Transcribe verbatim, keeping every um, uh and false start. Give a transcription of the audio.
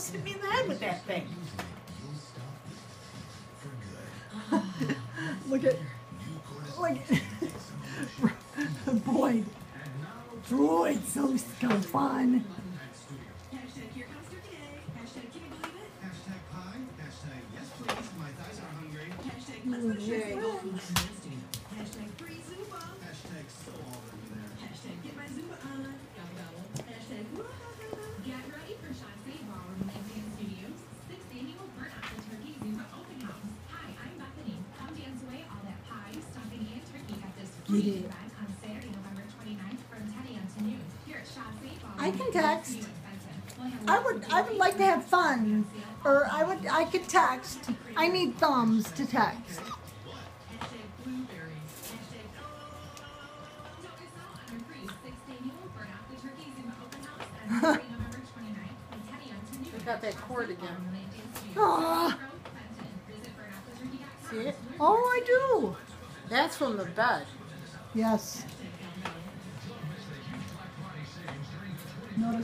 almost hit me in the head with that thing. Look at, look at, boy, boy, it's so, so fun. Hashtag here comes turkey day. Hashtag can you believe it? Hashtag pie. Hashtag yes please, my thighs are hungry. Hashtag let's go sharing golden dynasty. Hashtag free Zumba. Hashtag so already there. Hashtag get my Zumba on. Gobble gobble. Hashtag get ready for Shante Ballroom and Dance Studios. Sixth annual Burn Out the Turkey Zumba Open House. Hi, I'm Bethany. Come dance away all that pie, stuffing, and turkey at this free event on Saturday, November twenty-ninth from ten a m to noon. Here at Shante Ballroom. I can text. I would I would like to have fun, or I would I could text. I need thumbs to text. We got that cord again. Aww. See it? Oh, I do. That's from the bed. Yes. Notice